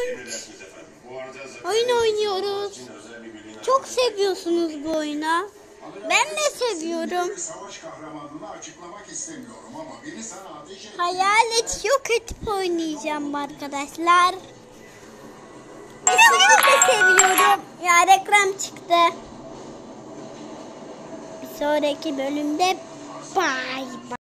Oyun oynuyoruz. Çok seviyorsunuz bu oyunu. Ben de seviyorum. Hayalet yok edip oynayacağım arkadaşlar. Sizi de seviyorum. Ya reklam çıktı. Bir sonraki bölümde bye bye.